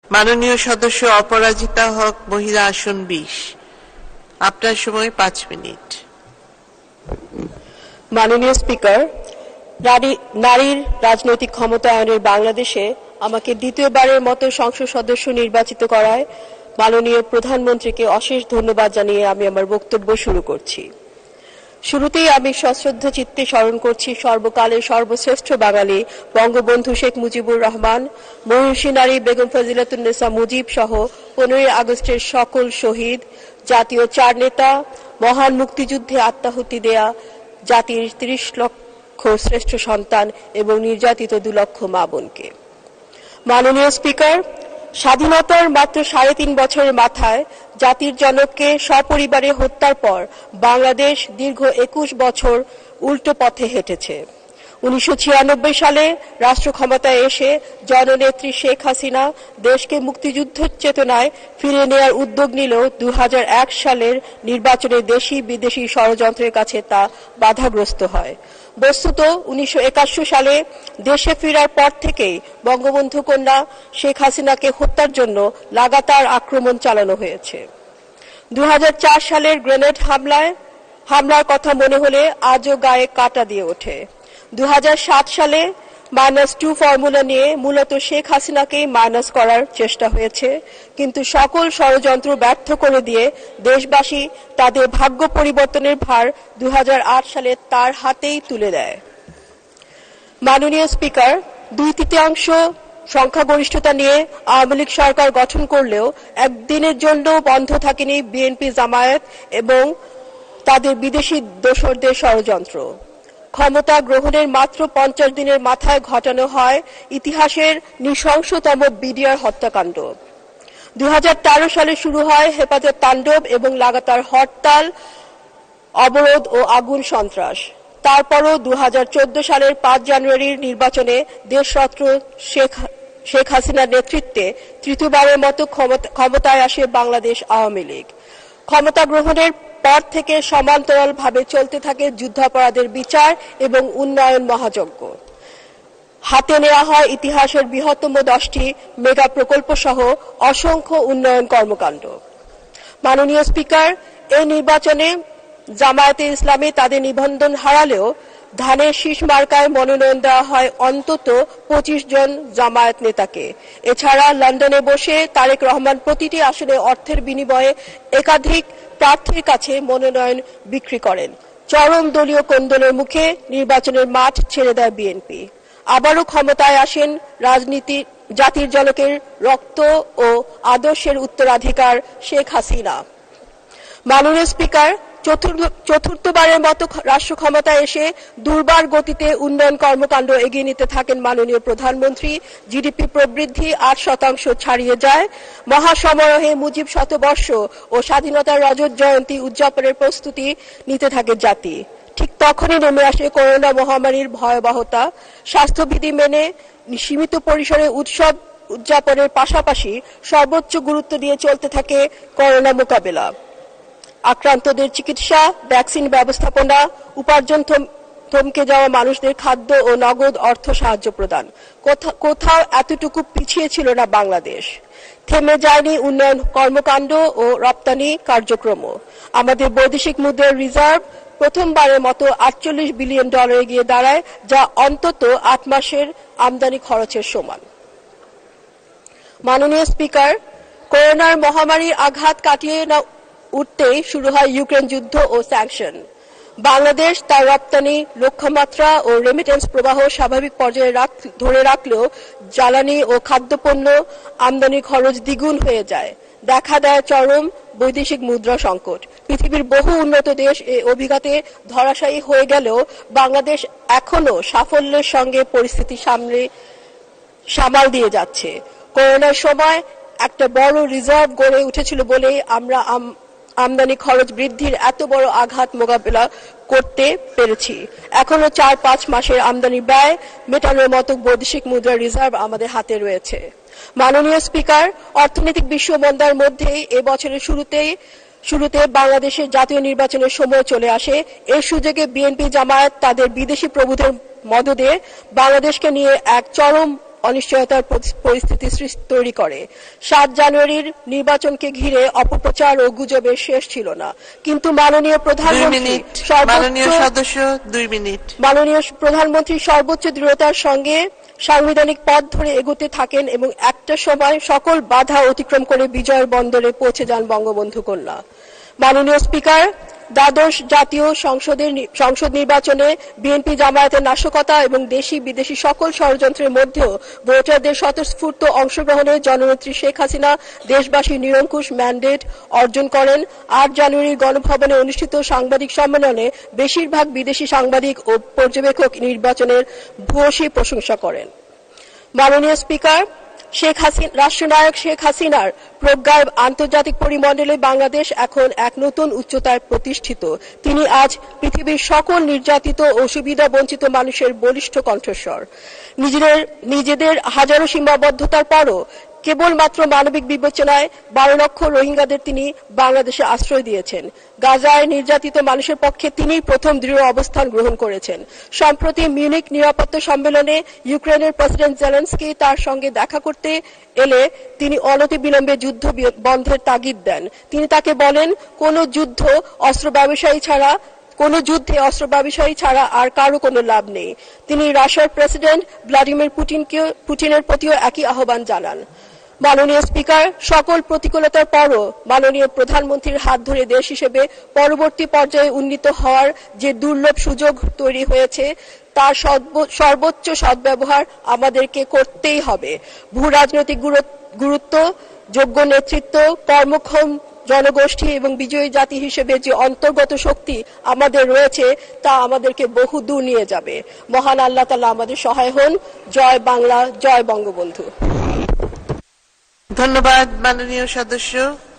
মাননীয় সদস্য অপরাজিতা হক, মহিলা আসন 20। আপনার সময় 5 মিনিট। মাননীয় স্পিকার, নারীর রাজনৈতিক ক্ষমতায়নের বাংলাদেশে আমাকে দ্বিতীয়বারের মতো সংসদ সদস্য নির্বাচিত করায় মাননীয় প্রধানমন্ত্রীকে অশেষ ধন্যবাদ জানিয়ে আমি আমার বক্তব্য শুরু করছি। শুরুতেই আমি সশ্রদ্ধ চিত্তে স্মরণ করছি সর্বকালের সর্বশ্রেষ্ঠ বাঙালি বঙ্গবন্ধু শেখ মুজিবুর রহমান, মহিষী নারী বেগম ফজিলাতুন্নেসা মুজিব সহ 15 আগস্টের সকল শহীদ, জাতীয় 4 নেতা, মহান মুক্তিযুদ্ধে আত্মাহুতি দেয়া জাতির 30 লক্ষ শ্রেষ্ঠ সন্তান এবং নির্যাতিত 2 লক্ষ মা বোনকে। মাননীয় স্পিকার, স্বাধীনতার মাত্র 3.5 বছরের মাথায় জাতির জনককে সপরিবারে হত্যার পর বাংলাদেশ দীর্ঘ 21 বছর উল্টো পথে হেঁটেছে। 1996 সালে রাষ্ট্র ক্ষমতায় এসে জননেত্রী শেখ হাসিনা দেশকে মুক্তিযুদ্ধের চেতনায় ফিরে নেওয়ার উদ্যোগ নিলেও 2001 সালের নির্বাচনে দেশি বিদেশি ষড়যন্ত্রের কাছে তা বাধাগ্রস্ত হয়। বস্তুত 1971 সালে দেশে ফেরার পর থেকেই বঙ্গবন্ধু কন্যা শেখ হাসিনাকে হত্যার জন্য লাগাতার আক্রমণ চালানো হয়েছে। 2004 সালের গ্রেনেড হামলার কথা মনে হলে আজও গায়ে কাঁটা দিয়ে ওঠে। 2007 সালে -2 ফর্মুলা নিয়ে মূলত শেখ হাসিনাকেই মাইনাস করার চেষ্টা হয়েছে, কিন্তু সকল ষড়যন্ত্র ব্যর্থ করে দিয়ে দেশবাসী তাদের ভাগ্য পরিবর্তনের ভার 2008 সালে তার হাতেই তুলে দেয়। মাননীয় স্পিকার, 2/3 সংখ্যাগরিষ্ঠতা নিয়ে আওয়ামী লীগ সরকার গঠন করলেও একদিনের জন্য বন্ধ থাকেনি বিএনপি, জামায়াত এবং তাদের বিদেশি দোসরদের ষড়যন্ত্র। ক্ষমতা গ্রহণের মাত্র 50 দিনের মাথায় ঘটানো হয় ইতিহাসের নৃশংসতম বিডিআর হত্যাকাণ্ড। 2013 সালে শুরু হয় হেফাজত তাণ্ডব এবং লাগাতার হরতাল, অবরোধ ও আগুন সন্ত্রাস। তারপরও 2014 সালের 5 জানুয়ারির নির্বাচনে দেশরত্ন শেখ হাসিনার নেতৃত্বে তৃতীয়বারের মতো ক্ষমতায় আসে বাংলাদেশ আওয়ামী লীগ। ক্ষমতা গ্রহণের পর থেকে সমান্তরালভাবে চলতে থাকে যুদ্ধাপরাধের বিচার এবং উন্নয়ন মহাযজ্ঞ। হাতে নেওয়া হয় ইতিহাসের বৃহত্তম 10টি মেগা প্রকল্প সহ অসংখ্য উন্নয়ন কর্মকাণ্ড। মাননীয় স্পিকার, এই নির্বাচনে জামায়াতে ইসলামী তাদের নিবন্ধন হারালেও ধানের শীষ মার্কায় মনোনয়ন দেওয়া হয় অন্তত 25 জন জামায়াত নেতাকে। এছাড়া লন্ডনে বসে তারেক রহমান প্রতিটি আসনে অর্থের বিনিময়ে একাধিক প্রার্থীর কাছে মনোনয়ন বিক্রি করেন। চরম দলীয় কোন্দলের মুখে নির্বাচনের মাঠ ছেড়ে দেয় বিএনপি। আবারও ক্ষমতায় আসেন জাতির জনকের রক্ত ও আদর্শের উত্তরাধিকার শেখ হাসিনা। মাননীয় স্পিকার, চতুর্থবারের মতো রাষ্ট্র ক্ষমতায় এসে দুর্বার গতিতে উন্নয়ন কর্মকাণ্ড এগিয়ে নিতে থাকেন মাননীয় প্রধানমন্ত্রী। জিডিপি প্রবৃদ্ধি 8% ছাড়িয়ে যায়। মহাসমারোহে মুজিব শতবর্ষ ও স্বাধীনতার রজত জয়ন্তী উদযাপনের প্রস্তুতি নিতে থাকে জাতি। ঠিক তখনই নেমে আসে করোনা মহামারীর ভয়াবহতা। স্বাস্থ্যবিধি মেনে সীমিত পরিসরে উৎসব উদযাপনের পাশাপাশি সর্বোচ্চ গুরুত্ব দিয়ে চলতে থাকে করোনা মোকাবেলা। আক্রান্তদের চিকিৎসা, ভ্যাকসিন ব্যবস্থাপনা, উপার্জন থমকে যাওয়া মানুষদের খাদ্য ও নগদ অর্থ সাহায্য প্রদান। কোথাও এতটুকু পিছিয়ে ছিল না বাংলাদেশ। থেমে যায়নি উন্নয়ন কর্মকাণ্ড ও রপ্তানি কার্যক্রম। আমাদের বৈদেশিক মুদ্রার রিজার্ভ প্রথমবারের মতো $48 বিলিয়ন গিয়ে দাঁড়ায়, যা অন্তত 8 মাসের আমদানি খরচের সমান। মাননীয় স্পিকার, করোনার মহামারীর আঘাত কাটিয়ে উঠতেই শুরু হয় ইউক্রেন যুদ্ধ ও স্যাংশন। বাংলাদেশ তার রপ্তানি লক্ষ্যমাত্রা ও রেমিটেন্স প্রবাহ স্বাভাবিক পর্যায়ে ধরে রাখলেও জ্বালানি ও খাদ্যপণ্য আমদানি খরচ দ্বিগুণ হয়ে যায়। দেখা দেয় চরম বৈদেশিক মুদ্রা সংকট। পৃথিবীর বহু উন্নত দেশ এই অভিঘাতে ধরাশায়ী হয়ে গেলেও বাংলাদেশ এখনো সাফল্যের সঙ্গে পরিস্থিতি সামাল দিয়ে যাচ্ছে। করোনার সময় একটা বড় রিজার্ভ গড়ে উঠেছিল বলেই আমরা আমদানি খরচ বৃদ্ধির এত বড় আঘাত মোকাবেলা করতে পেরেছি। এখনো 4-5 মাসের আমদানি ব্যয় মেটানোর মতো বৈদেশিক মুদ্রা রিজার্ভ আমাদের হাতে রয়েছে। মাননীয় স্পিকার, অর্থনৈতিক বিশ্ব মন্দার মধ্যেই এ বছরের শুরুতে বাংলাদেশের জাতীয় নির্বাচনের সময় চলে আসে। এর সুযোগে বিএনপি, জামায়াত তাদের বিদেশি প্রভুদের মদদে বাংলাদেশকে নিয়ে এক চরম অনিশ্চয়তার পরিস্থিতি তৈরি করে। 7 জানুয়ারির নির্বাচনকে ঘিরে অপপ্রচার ও গুজবের শেষ ছিল না, কিন্তু মাননীয় প্রধানমন্ত্রী সর্বোচ্চ দৃঢ়তার সঙ্গে সাংবিধানিক পথ ধরে এগোতে থাকেন এবং একটা সময় সকল বাধা অতিক্রম করে বিজয়ের বন্দরে পৌঁছে যান বঙ্গবন্ধু কন্যা। মাননীয় স্পিকার, দ্বাদশ জাতীয় সংসদ নির্বাচনে বিএনপি জামায়াতের নাশকতা এবং দেশি বিদেশি সকল ষড়যন্ত্রের মধ্যেও ভোটারদের স্বতঃস্ফূর্ত অংশগ্রহণে জননেত্রী শেখ হাসিনা দেশবাসীর নিরঙ্কুশ ম্যান্ডেট অর্জন করেন। 8 জানুয়ারির গণভবনে অনুষ্ঠিত সাংবাদিক সম্মেলনে বেশিরভাগ বিদেশি সাংবাদিক ও পর্যবেক্ষক নির্বাচনের ভূয়সী প্রশংসা করেন। মাননীয় স্পিকার, রাষ্ট্রনায়ক শেখ হাসিনার প্রজ্ঞায় আন্তর্জাতিক পরিমণ্ডলে বাংলাদেশ এখন এক নতুন উচ্চতায় প্রতিষ্ঠিত। তিনি আজ পৃথিবীর সকল নির্যাতিত ও সুবিধা বঞ্চিত মানুষের বলিষ্ঠ কণ্ঠস্বর। নিজেদের হাজারো সীমাবদ্ধতার পরও কেবলমাত্র মানবিক বিবেচনায় 12 লক্ষ রোহিঙ্গাদের তিনি বাংলাদেশে আশ্রয় দিয়েছেন। গাজায় নির্যাতিত মানুষের পক্ষে তিনি প্রথম দৃঢ় অবস্থান গ্রহণ করেছেন। সম্প্রতি মিউনিক নিরাপত্তা সম্মেলনে ইউক্রেনের প্রেসিডেন্ট জেলেনস্কি তার সঙ্গে দেখা করতে এলে তিনি অনতিবিলম্বে যুদ্ধ বন্ধের তাগিদ দেন। তিনি তাকে বলেন, কোন যুদ্ধে অস্ত্র ব্যবসায়ী ছাড়া আর কারো কোনো লাভ নেই। তিনি রাশিয়ার প্রেসিডেন্ট ভ্লাদিমির পুতিনের প্রতিও একই আহ্বান জানান। মাননীয় স্পিকার, সকল প্রতিকূলতার পরও মাননীয় প্রধানমন্ত্রীর হাত ধরে দেশ হিসেবে পরবর্তী পর্যায়ে উন্নীত হওয়ার যে দুর্লভ সুযোগ তৈরি হয়েছে তার সর্বোচ্চ সদ্ব্যবহার আমাদেরকে করতেই হবে। ভূ রাজনৈতিক গুরুত্ব, যোগ্য নেতৃত্ব, কর্মক্ষম জনগোষ্ঠী এবং বিজয়ী জাতি হিসেবে যে অন্তর্গত শক্তি আমাদের রয়েছে তা আমাদেরকে বহু দূর নিয়ে যাবে। মহান আল্লাহ তাআলা আমাদের সহায় হন। জয় বাংলা, জয় বঙ্গবন্ধু। ধন্যবাদ মাননীয় সদস্য।